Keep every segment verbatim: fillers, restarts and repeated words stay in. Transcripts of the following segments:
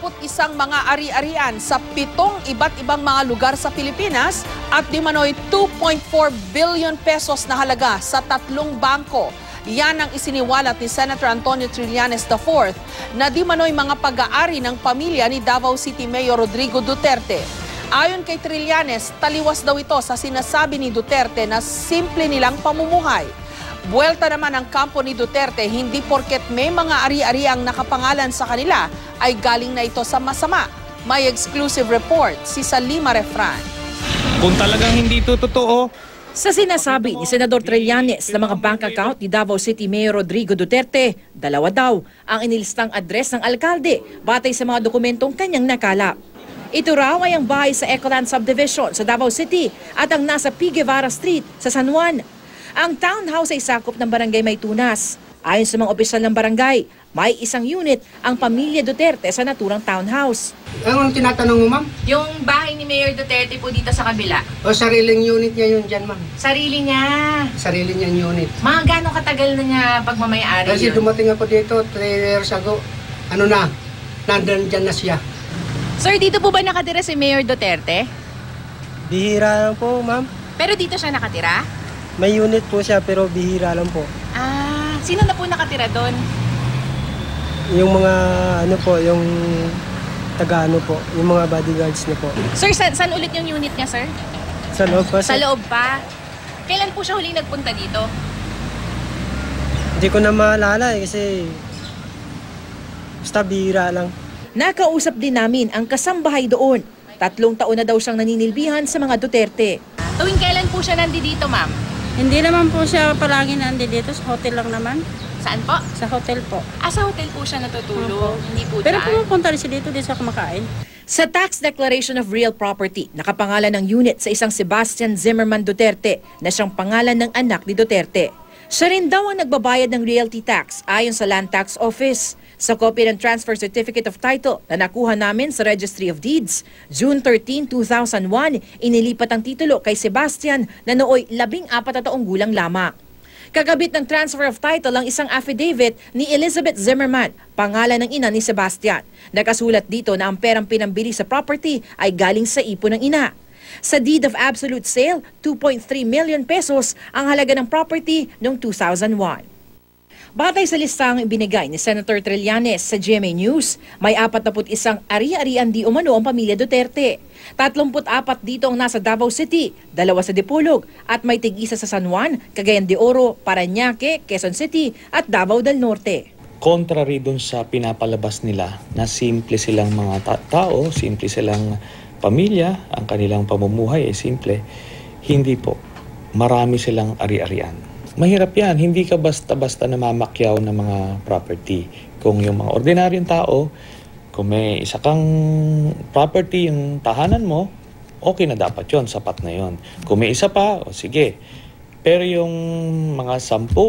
isang mga ari-arian sa pitong iba't ibang mga lugar sa Pilipinas at di manoy two point four billion pesos na halaga sa tatlong bangko. Yan ang isiniwalat ni Senator Antonio Trillanes the fourth na di manoy mga pag-aari ng pamilya ni Davao City Mayor Rodrigo Duterte. Ayon kay Trillanes, taliwas daw ito sa sinasabi ni Duterte na simple nilang pamumuhay. Buwelta naman ang kampo ni Duterte, hindi porket may mga ari-ariang nakapangalan sa kanila ay galing na ito sa masama. May exclusive report si Salima Refran. Kung talagang hindi ito totoo. Sa sinasabi ni Senador Trillanes na mga bank account ni Davao City Mayor Rodrigo Duterte, dalawa daw ang inilistang address ng alkalde batay sa mga dokumentong kanyang nakalap. Ito raw ay ang bahay sa Ecoland Subdivision sa Davao City at ang nasa P. Guevara Street sa San Juan. Ang townhouse ay sakop ng barangay Maytunas. Ayon sa mga opisyal ng barangay, may isang unit ang pamilya Duterte sa naturang townhouse. Anong tinatanong mo, ma'am? Yung bahay ni Mayor Duterte po dito sa kabila. O sariling unit niya yun dyan, ma'am. Sarili niya. Sarili niyang unit. Mga gano'ng katagal na niya pagmamayari Kasi yun? dumating ako dito three years ago. Ano na, nandun dyan na siya. Sir, dito po ba nakatira si Mayor Duterte? Bihira lang po, ma'am. Pero dito siya nakatira? May unit po siya pero bihira lang po. Ah, sino na po nakatira doon? Yung mga ano po, yung taga-ano po, yung mga bodyguards niya po. Sir, sa saan ulit yung unit niya, sir? Sa loob pa. Sa loob pa? Kailan po siya huling nagpunta dito? Hindi ko na maalala eh kasi basta bihira lang. Nakausap din namin ang kasambahay doon. Tatlong taon na daw siyang naninilbihan sa mga Duterte. Tuwing kailan po siya nandito, ma'am? Hindi naman po siya palagi nandito. Sa hotel lang naman. Saan po? Sa hotel po. Ah, sa hotel po siya natutulog. Hindi po Pero dyan. pumupunta rin siya dito, di siya kumakain. Sa tax declaration of real property, nakapangalan ng unit sa isang Sebastian Zimmerman Duterte na siyang pangalan ng anak ni Duterte. Siya rin daw ang nagbabayad ng realty tax ayon sa Land Tax Office. Sa copy ng Transfer Certificate of Title na nakuha namin sa Registry of Deeds, June thirteenth, two thousand one, inilipat ang titulo kay Sebastian na nooy labing apat na taong gulang lamang. Kagabit ng Transfer of Title ang isang affidavit ni Elizabeth Zimmerman, pangalan ng ina ni Sebastian. Nakasulat dito na ang perang pinambili sa property ay galing sa ipon ng ina. Sa deed of absolute sale, two point three million pesos ang halaga ng property noong two thousand one. Batay sa listang ibinigay ni Senator Trillanes sa G M A News, may apat na isang ari-arian di umano ang pamilya Duterte. tatlumpu't apat dito ang nasa Davao City, dalawa sa Dipolog, at may tig-isa sa San Juan, Cagayan de Oro, Parañaque, Quezon City at Davao del Norte. Contrary dun sa pinapalabas nila na simple silang mga ta- tao, simple silang pamilya, ang kanilang pamumuhay ay simple, hindi po. Marami silang ari-arian. Mahirap yan. Hindi ka basta-basta namamakyaw ng mga property. Kung yung mga ordinaryong tao, kung may isa kang property yung tahanan mo, okay na dapat yon, sapat na yon. Kung may isa pa, o sige. Pero yung mga sampu,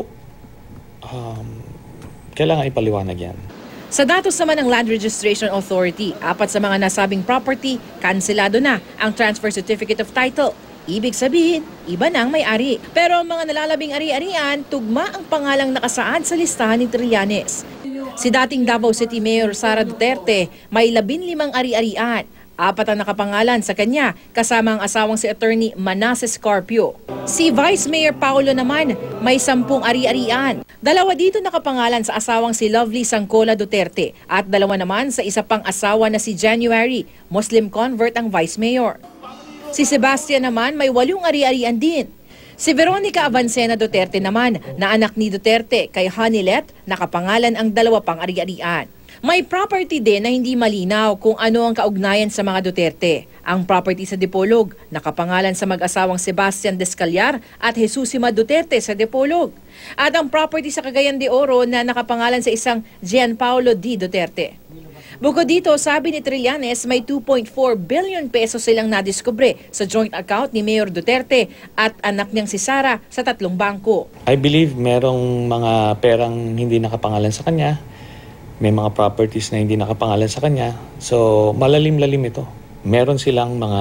um, kailangan ipaliwanag yan. Sa datos naman ng Land Registration Authority, apat sa mga nasabing property, kanselado na ang Transfer Certificate of Title. Ibig sabihin, iba na ang may-ari. Pero ang mga nalalabing ari-arian, tugma ang pangalang nakasaad sa listahan ni Trillanes. Si dating Davao City Mayor Sara Duterte, may labing limang ari-arian. Apat ang nakapangalan sa kanya, kasama ang asawang si Attorney Manasseh Scarpio. Si Vice Mayor Paulo naman, may sampung ari-arian. Dalawa dito nakapangalan sa asawang si Lovely Sangcola Duterte at dalawa naman sa isa pang asawa na si January, Muslim convert ang Vice Mayor. Si Sebastian naman may walong ari-arian din. Si Veronica Avancena Duterte naman na anak ni Duterte kay Hanilet, nakapangalan ang dalawa pang ari-arian. May property din na hindi malinaw kung ano ang kaugnayan sa mga Duterte. Ang property sa Dipolog, nakapangalan sa mag-asawang Sebastian Descallar at Jesusima Duterte sa Dipolog. At ang property sa Cagayan de Oro na nakapangalan sa isang Gianpaolo D. Duterte. Bukod dito, sabi ni Trillanes, may two point four billion pesos silang nadiskubre sa joint account ni Mayor Duterte at anak niyang si Sara sa tatlong bangko. I believe merong mga perang hindi nakapangalan sa kanya, may mga properties na hindi nakapangalan sa kanya, so malalim-lalim ito. Meron silang mga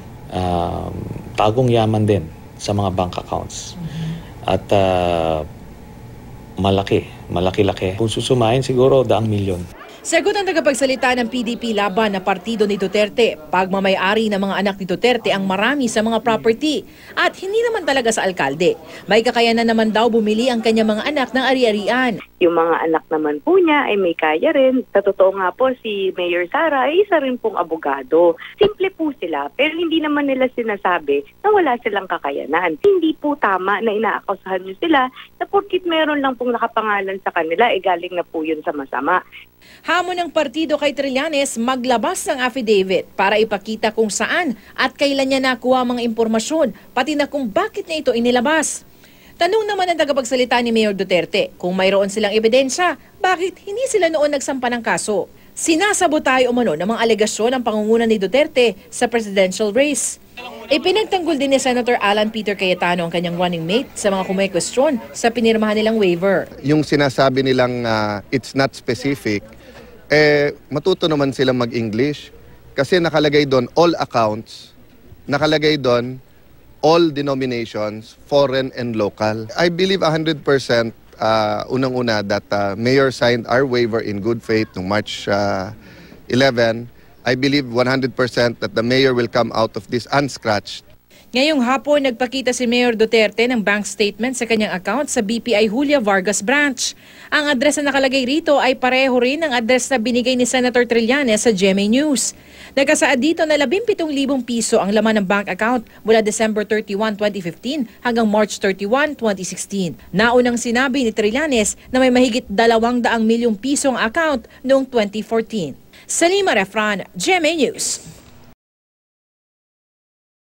uh, tagong yaman din sa mga bank accounts. At uh, malaki, malaki-laki. Kung susumahin siguro daang milyon. Sagot ang tagapagsalita ng P D P laban na partido ni Duterte, pagmamay-ari ng mga anak ni Duterte ang marami sa mga property at hindi naman talaga sa alkalde. May kakayanan naman daw bumili ang kanyang mga anak ng ari-arian. Yung mga anak naman po niya ay may kaya rin. Sa totoo nga po, si Mayor Sara ay isa rin pong abogado. Simple po sila, pero hindi naman nila sinasabi na wala silang kakayanan. Hindi po tama na inaakusahan nyo sila na porkit meron lang pong nakapangalan sa kanila, eh galing na po yun sa masama. Hamon ng partido kay Trillanes maglabas ng affidavit para ipakita kung saan at kailan niya nakuha mga impormasyon, pati na kung bakit niya ito inilabas. Tanong naman ang tagapagsalita ni Mayor Duterte, kung mayroon silang ebidensya, bakit hindi sila noon nagsampa ng kaso? Sinasabotay umano ng mga alegasyon ng pangunguna ni Duterte sa presidential race. Ipinagtanggol din ni Senator Alan Peter Cayetano ang kanyang running mate sa mga kumikwestiyon sa pinirmahan nilang waiver. Yung sinasabi nilang uh, it's not specific, eh matuto naman silang mag-English kasi nakalagay doon all accounts, nakalagay doon all denominations, foreign and local. I believe one hundred percent uh, unang-una that uh, Mayor signed our waiver in good faith noong March uh, eleven. I believe one hundred percent that the Mayor will come out of this unscratched. Ngayong hapon, nagpakita si Mayor Duterte ng bank statement sa kanyang account sa B P I Julia Vargas branch. Ang address na nakalagay rito ay pareho rin ng address na binigay ni Senator Trillanes sa G M A News. Nagkasaad dito na labinpitong libong piso ang laman ng bank account mula December thirty-one, twenty fifteen hanggang March thirty-one, twenty sixteen. Naunang sinabi ni Trillanes na may mahigit dalawang daang milyong piso ang account noong twenty fourteen. Salima Refran, G M A News.